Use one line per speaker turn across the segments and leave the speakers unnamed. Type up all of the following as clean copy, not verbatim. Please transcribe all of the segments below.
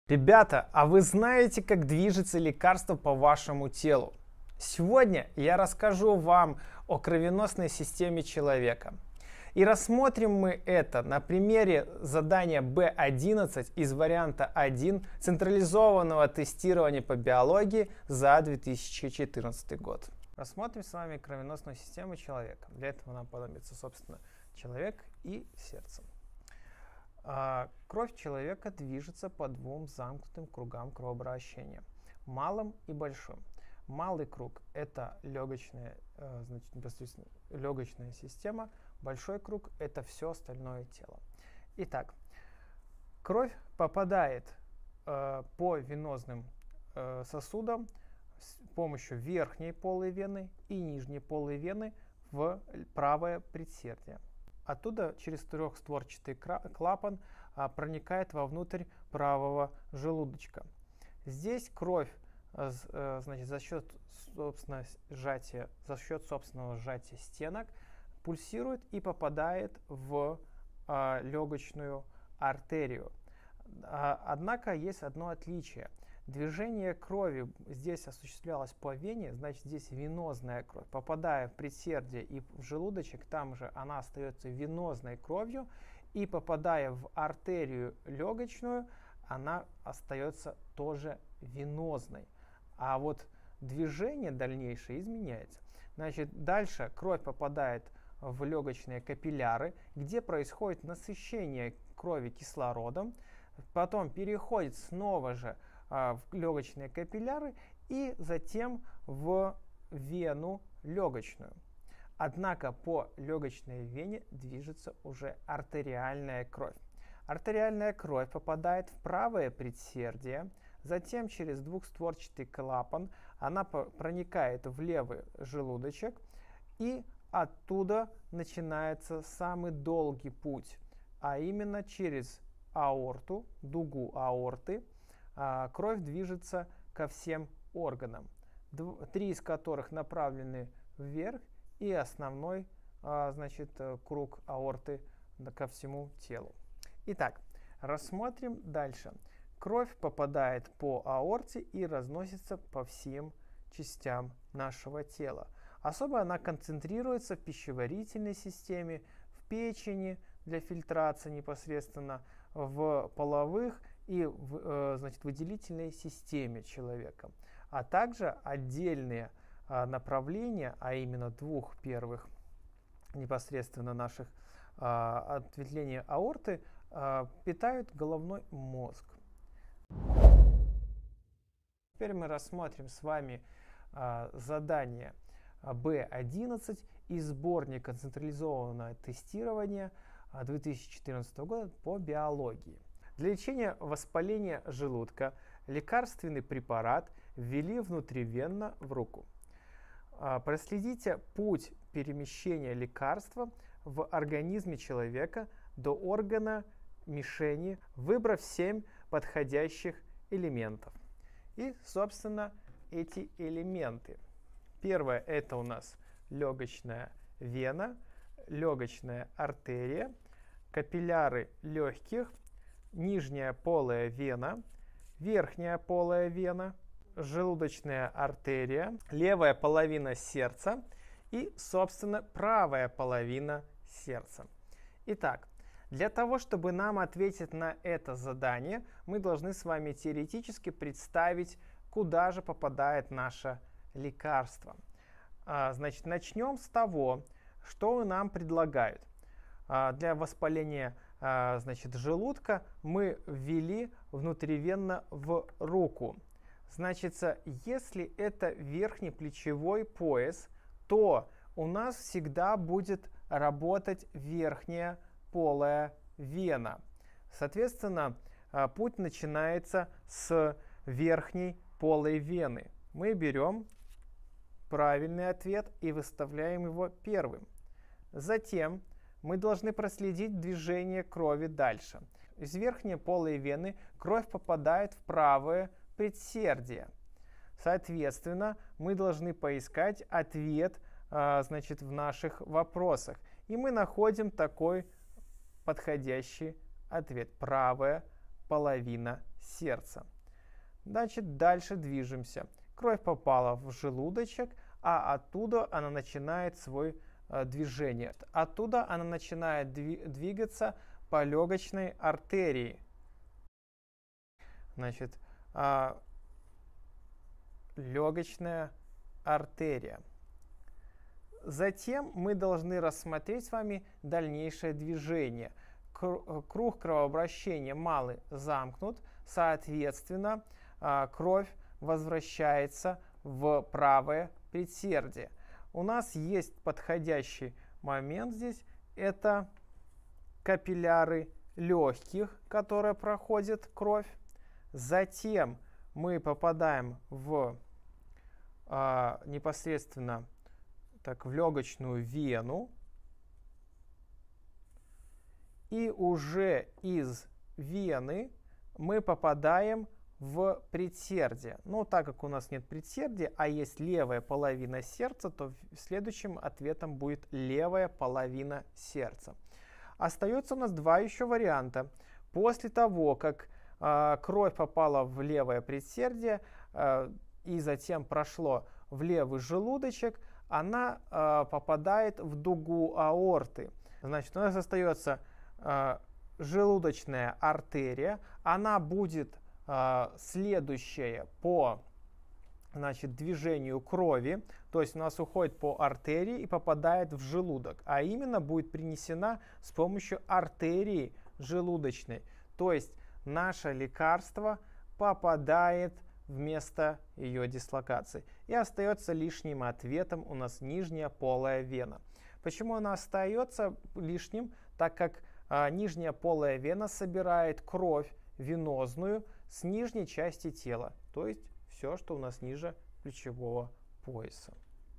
Ребята, а вы знаете, как движется лекарство по вашему телу? Сегодня я расскажу вам о кровеносной системе человека. И рассмотрим мы это на примере задания B11 из варианта 1 централизованного тестирования по биологии за 2014 год. Рассмотрим с вами кровеносную систему человека. Для этого нам понадобится, собственно, человек и сердце. Кровь человека движется по двум замкнутым кругам кровообращения, малым и большим. Малый круг – это легочная система, большой круг – это все остальное тело. Итак, кровь попадает по венозным сосудам с помощью верхней полой вены и нижней полой вены в правое предсердие. Оттуда через трехстворчатый клапан проникает вовнутрь правого желудочка. Здесь кровь за счет собственного сжатия стенок пульсирует и попадает в легочную артерию. Однако есть одно отличие. Движение крови здесь осуществлялось по вене, значит здесь венозная кровь. Попадая в предсердие и в желудочек, там же она остается венозной кровью, и попадая в артерию легочную, она остается тоже венозной. А вот движение дальнейшее изменяется. Значит, дальше кровь попадает в легочные капилляры, где происходит насыщение крови кислородом, потом переходит снова же в легочные капилляры и затем в вену легочную. Однако по легочной вене движется уже артериальная кровь. Артериальная кровь попадает в правое предсердие, затем через двухстворчатый клапан она проникает в левый желудочек, и оттуда начинается самый долгий путь, а именно через аорту, дугу аорты. Кровь движется ко всем органам, 3 из которых направлены вверх, и основной круг аорты ко всему телу. Итак, рассмотрим дальше. Кровь попадает по аорте и разносится по всем частям нашего тела. Особо она концентрируется в пищеварительной системе, в печени для фильтрации непосредственно, в половых и в выделительной системе человека, а также отдельные направления, а именно двух первых непосредственно наших ответвлений аорты, питают головной мозг. Теперь мы рассмотрим с вами задание B11 из сборника централизованного тестирования 2014 года по биологии. Для лечения воспаления желудка лекарственный препарат ввели внутривенно в руку. Проследите путь перемещения лекарства в организме человека до органа мишени, выбрав 7 подходящих элементов. И, собственно, эти элементы. Первое – это у нас легочная вена, легочная артерия, капилляры легких, нижняя полая вена, верхняя полая вена, желудочная артерия, левая половина сердца и, собственно, правая половина сердца. Итак, для того, чтобы нам ответить на это задание, мы должны с вами теоретически представить, куда же попадает наше лекарство. Значит, начнем с того, что нам предлагают. Для воспаления желудка мы ввели внутривенно в руку. Значит, если это верхний плечевой пояс, то у нас всегда будет работать верхняя полая вена. Соответственно, путь начинается с верхней полой вены. Мы берем правильный ответ и выставляем его первым. Затем мы должны проследить движение крови дальше. Из верхней полой вены кровь попадает в правое предсердие. Соответственно, мы должны поискать ответ в наших вопросах. И мы находим такой подходящий ответ. Правая половина сердца. Значит, дальше движемся. Кровь попала в желудочек, а оттуда она начинает свое движение. Оттуда она начинает двигаться по легочной артерии. Значит, легочная артерия. Затем мы должны рассмотреть с вами дальнейшее движение. Круг кровообращения малый замкнут, соответственно, кровь возвращается в правое предсердие. У нас есть подходящий момент здесь, это капилляры легких, которые проходят кровь. Затем мы попадаем в непосредственно в легочную вену. И уже из вены мы попадаем в предсердие. Но так как у нас нет предсердия, а есть левая половина сердца, то следующим ответом будет левая половина сердца. Остается у нас два еще варианта. После того, как кровь попала в левое предсердие и затем прошло в левый желудочек, она попадает в дугу аорты. Значит, у нас остается желудочная артерия. Она будет следующая по движению крови, то есть у нас уходит по артерии и попадает в желудок, а именно будет принесена с помощью артерии желудочной. То есть наше лекарство попадает вместо ее дислокации. И остается лишним ответом у нас нижняя полая вена. Почему она остается лишним? Так как нижняя полая вена собирает кровь венозную с нижней части тела, то есть все, что у нас ниже плечевого пояса.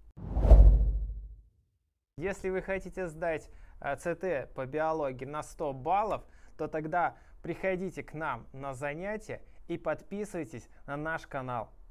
Если вы хотите сдать ЦТ по биологии на 100 баллов, то тогда приходите к нам на занятия и подписывайтесь на наш канал.